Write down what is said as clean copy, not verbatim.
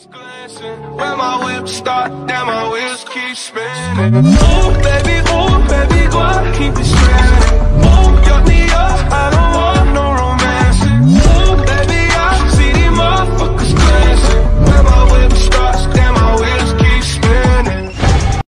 When my whip start, then my wheels keep spinning. Ooh.